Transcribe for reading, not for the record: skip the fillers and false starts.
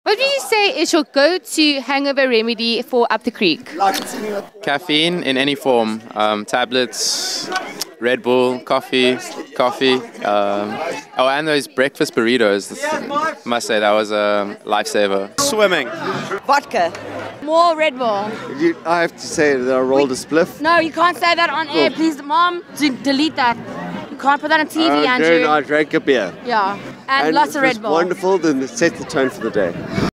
What would you say is your go-to hangover remedy for Up the Creek? Caffeine in any form, tablets, Red Bull, coffee. Oh, and those breakfast burritos. Must say that was a lifesaver. Swimming. Vodka. More Red Bull. I have to say that I rolled a spliff. No, you can't say that on air. Please, Mom, delete that. You can't put that on TV, Andrew. I drank a beer. Yeah, and lots of Red Bull. Wonderful, then it set the tone for the day.